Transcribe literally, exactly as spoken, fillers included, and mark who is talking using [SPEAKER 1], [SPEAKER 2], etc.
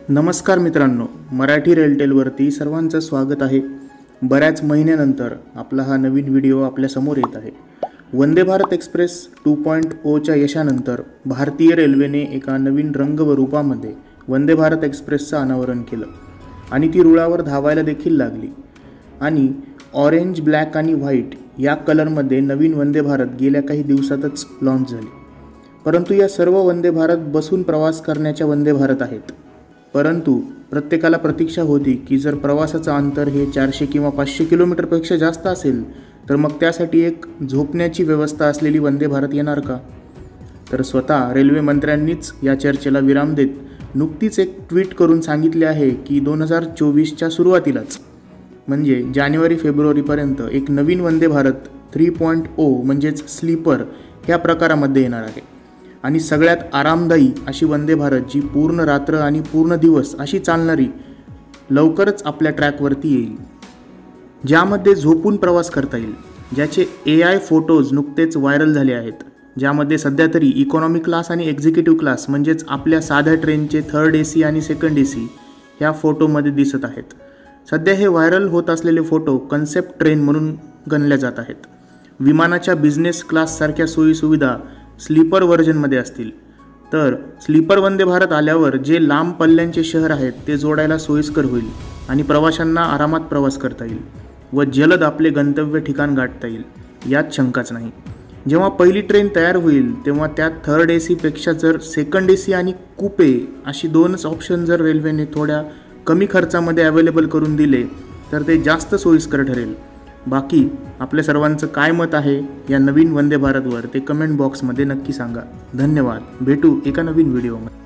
[SPEAKER 1] नमस्कार मित्रांनो, मराठी रेलटेलवरती सर्वांचं स्वागत आहे। बऱ्याच महिन्यानंतर आपला हा नवीन व्हिडिओ आपल्या समोर येत आहे। Vande Bharat express two point ओच्या यशानंतर भारतीय रेल्वेने एका नवीन रंग व रूपामध्ये वंदे भारत एक्सप्रेसचं अनावरण केलं आणि ती रुळावर धावायला देखील लागली। आणि ऑरेंज, ब्लॅक आणि व्हाईट या कलरमध्ये नवीन वंदे भारत गेल्या काही दिवसातच लॉन्च झाली। परंतु या सर्व वंदे भारत बसून प्रवास करण्याच्या वंदे भारत आहेत। परंतु प्रत्येकाला प्रतीक्षा होती की जर प्रवासाचं अंतर हे चारशे किंवा पाचशे किलोमीटरपेक्षा जास्त असेल तर मग त्यासाठी एक झोपण्याची व्यवस्था असलेली वंदे भारत येणार का? तर स्वतः रेल्वे मंत्र्यांनीच या चर्चेला विराम देत नुकतीच एक ट्विट करून सांगितले आहे की दोन हजार चोवीसच्या सुरुवातीलाच म्हणजे जानेवारी फेब्रुवारीपर्यंत एक नवीन Vande Bharat three point O म्हणजेच स्लीपर ह्या प्रकारामध्ये येणार आहे। आणि सगळ्यात आरामदायी अशी वंदे भारत जी पूर्ण रात्र आणि पूर्ण दिवस अशी चालणारी लवकरच आपल्या ट्रॅकवरती येईल, ज्यामध्ये झोपून प्रवास करता येईल, ज्याचे ए आय फोटोज नुकतेच व्हायरल झाले आहेत, ज्यामध्ये सध्या तरी इकॉनॉमी क्लास आणि एक्झिक्युटिव्ह क्लास म्हणजेच आपल्या साध्या ट्रेनचे थर्ड ए सी आणि सेकंड ए सी ह्या फोटोमध्ये दिसत आहेत। सध्या हे व्हायरल होत असलेले फोटो कन्सेप्ट ट्रेन म्हणून गणल्या जात आहेत। विमानाच्या बिझनेस क्लाससारख्या सोयीसुविधा स्लीपर व्हर्जनमध्ये असतील, तर स्लीपर वंदे भारत आल्यावर जे लांब पल्ल्यांचे शहर आहेत ते जोडायला सोयीस्कर होईल आणि प्रवाशांना आरामात प्रवास करता येईल व जलद आपले गंतव्य ठिकाण गाठता येईल, यात शंकाच नाही। जेव्हा पहिली ट्रेन तयार होईल तेव्हा त्यात थर्ड ए सीपेक्षा जर सेकंड ए सी आणि कुपे अशी दोनच ऑप्शन जर रेल्वेने थोड्या कमी खर्चामध्ये अवेलेबल करून दिले तर ते जास्त सोयीस्कर ठरेल। बाकी आपल्या सर्वांचं काय मत आहे या नवीन वंदे भारतवर ते कमेंट बॉक्समध्ये नक्की सांगा। धन्यवाद। भेटू एका नवीन व्हिडिओमध्ये।